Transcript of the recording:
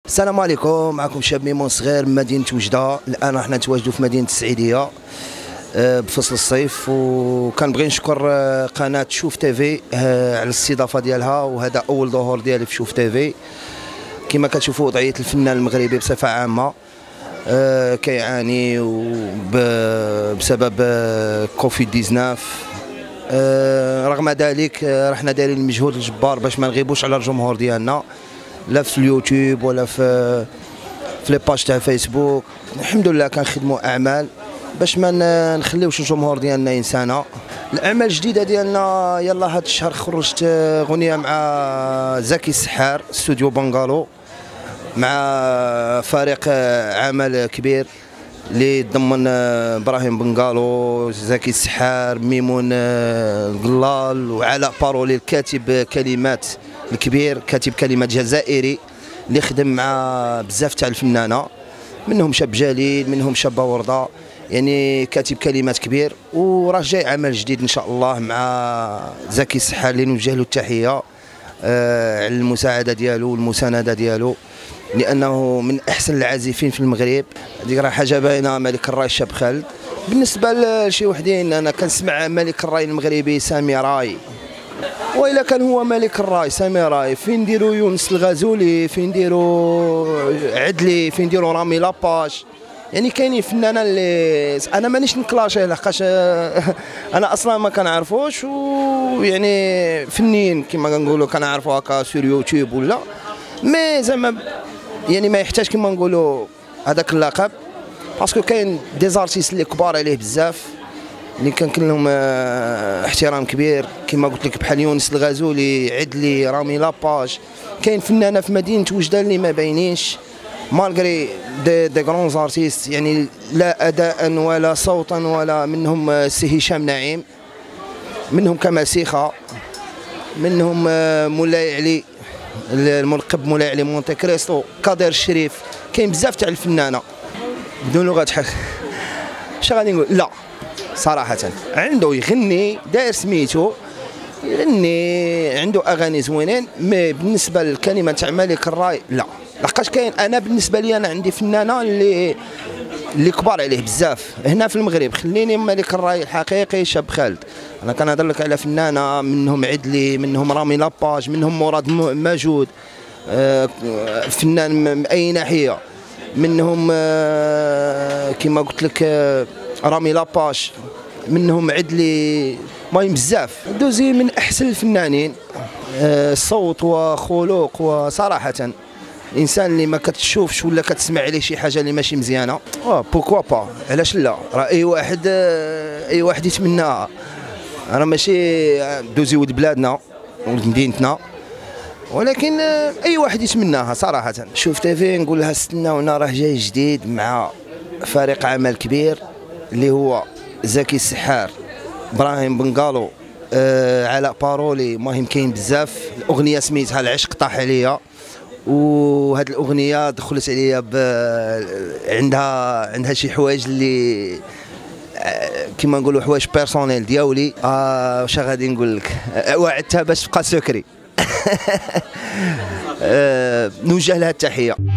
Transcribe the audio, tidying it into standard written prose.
السلام عليكم، معكم شاب ميمون صغير من مدينة وجدة. الآن راح نتواجدوا في مدينة السعيدية بفصل الصيف، وكنبغي نشكر قناة شوف تيفي على الاستضافة ديالها، وهذا أول ظهور ديالي في شوف تيفي. كما كتشوفوا وضعية الفنان المغربي بصفة عامة كيعاني بسبب كوفيد 19. رغم ذلك رحنا دايرين المجهود الجبار باش ما نغيبوش على الجمهور ديالنا، لا في اليوتيوب ولا في لي باج تاع فيسبوك. الحمد لله كنخدموا اعمال باش ما نخليوش الجمهور ديالنا ينسانا. الاعمال الجديده ديالنا يلا هذا الشهر خرجت اغنيه مع زكي السحار استوديو بنغالو، مع فريق عمل كبير اللي ضمن ابراهيم بنغالو، زكي السحار، ميمون القلال، وعلاء بارولي الكاتب كلمات الكبير، كاتب كلمات جزائري اللي خدم مع بزاف تاع الفنانه، منهم شاب جليل، منهم شابه ورده، يعني كاتب كلمات كبير. وراه جاي عمل جديد ان شاء الله مع زكي السحار اللي نوجه له التحيه على المساعده ديالو والمسانده ديالو، لانه من احسن العازفين في المغرب. هذيك راه حاجه باينه. ملك الراي الشاب خالد. بالنسبه لشي وحدين انا كنسمع ملك الراي المغربي سامي راي، وإلا كان هو ملك الراي سامي راي، فين نديرو يونس الغازولي، فين نديرو عدلي، فين نديرو رامي لاباش. يعني كاينين فنانه اللي انا مانيش نكلاشيه لحقاش انا اصلا ما كنعرفوش، ويعني فنيين كما كنقولوا كنعرفوا هكا سور يوتيوب ولا مي زعما، يعني ما يحتاج كما نقولوا هذاك اللقب، باسكو كاين دي زارتيست اللي كبار عليه بزاف اللي كان لهم احترام كبير، كما قلت لك بحال يونس الغازولي، عدلي، رامي لاباج. كاين فنانه في مدينه وجده اللي ما باينينش مالغري دي غرون زارتيست، يعني لا اداء ولا صوتا ولا. منهم سي هشام نعيم، منهم كمال سيخا، منهم مولاي علي الملقب مولاي علي مونتي كريستو، كادر الشريف. كاين بزاف تاع الفنانه بدون لغه حق. اش غادي نقول؟ لا صراحة عنده يغني، داير سميتو يغني، عنده اغاني زوينين، مي بالنسبه للكلمه تاع ملك الراي لا. لحقاش كاين انا بالنسبه لي انا عندي فنانه اللي كبار عليه بزاف هنا في المغرب. خليني ملك الراي الحقيقي شاب خالد. انا كنهضر لك على فنانه منهم عدلي، منهم رامي لاباج، منهم مراد ماجود، فنان من اي ناحيه، منهم كما قلت لك رامي لاباش، منهم عدلي، ماين بزاف. دوزي من احسن الفنانين صوت وخلق، وصراحه الانسان اللي ما كتشوفش ولا كتسمع عليه شي حاجه اللي ماشي مزيانه بوكوا با، علاش لا؟ راه اي واحد يتمناها. راه ماشي دوزي ولد بلادنا ولد مدينتنا، ولكن اي واحد يتمناها صراحه. شوف تيفي نقول لها استناونا، راه جاي جديد مع فريق عمل كبير اللي هو زكي السحار، ابراهيم بنغالو، علاء بارولي، مهم كاين بزاف. الاغنيه سميتها العشق طاح عليا، وهاد الاغنيه دخلت عليا عندها شي حوايج اللي كيما نقولوا حوايج بيرسونيل ديالي. واش غادي نقول لك، وعدتها باش تبقى سكري. نوجه لها التحيه.